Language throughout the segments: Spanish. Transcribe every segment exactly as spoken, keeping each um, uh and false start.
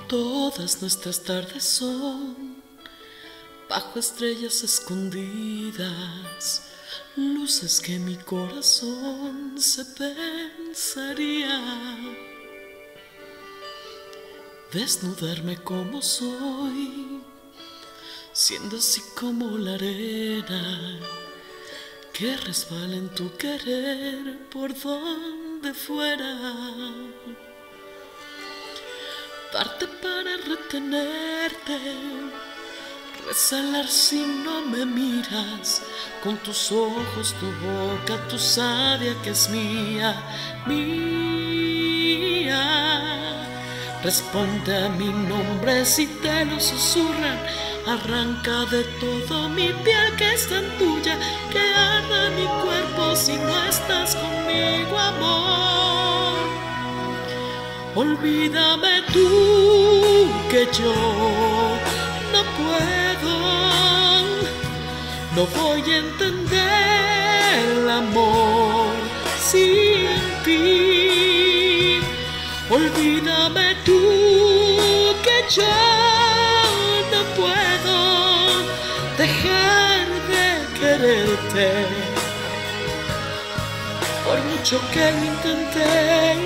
Todas nuestras tardes son bajo estrellas escondidas, luces que mi corazón se pensaría. Desnudarme como soy, siendo así como la arena que resbala en tu querer por donde fuera. Darte para retenerte, resalar si no me miras, con tus ojos, tu boca, tu savia que es mía, mía. Responde a mi nombre si te lo susurran, arranca de todo mi piel que es tan tuya, que arda mi cuerpo si no estás conmigo, amor. Olvídame tú que yo no puedo, no voy a entender el amor sin ti. Olvídame tú que yo no puedo dejar de quererte, por mucho que lo intenté.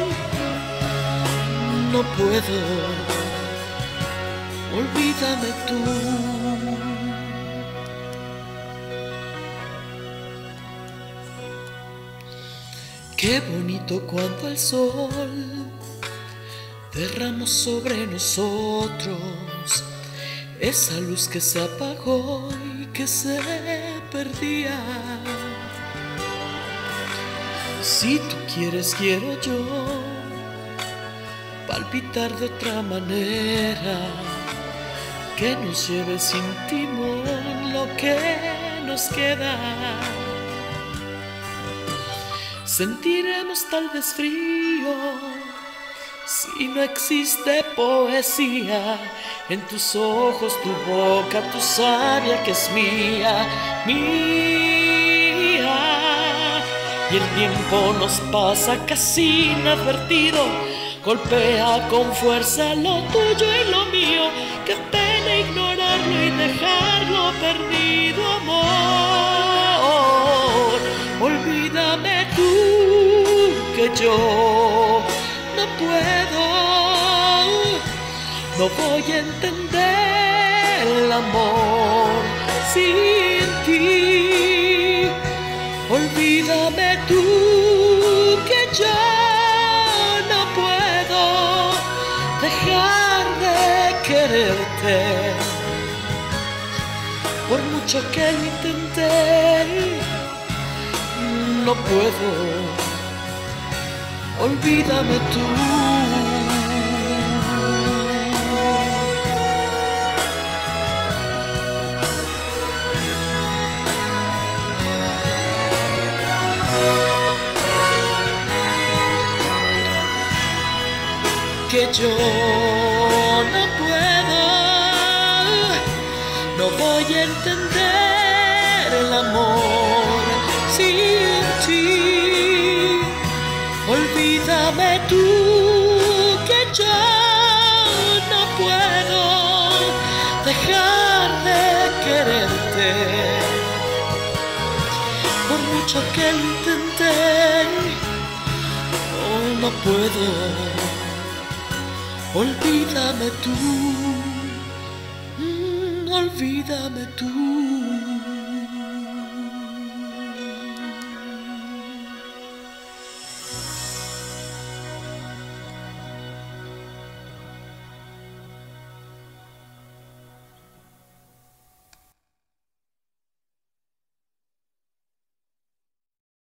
No puedo, olvídame tú. Qué bonito cuando el sol derramó sobre nosotros esa luz que se apagó y que se perdía. Si tú quieres, quiero yo palpitar de otra manera, que nos lleve sin timón lo que nos queda. Sentiremos tal vez frío si no existe poesía en tus ojos, tu boca, tu savia que es mía, mía. Y el tiempo nos pasa casi inadvertido, golpea con fuerza lo tuyo y lo mío. Qué pena ignorarlo y dejarlo perdido, amor. Olvídame tú que yo no puedo, no voy a entender el amor sin ti. Olvídame tú que yo dejar de quererte, por mucho que lo intenté. No puedo, olvídame tú. Que yo no puedo, no voy a entender el amor sin ti. Olvídame tú que yo no puedo dejar de quererte, por mucho que lo intenté. Oh, no puedo, olvídame tú, mm, olvídame tú.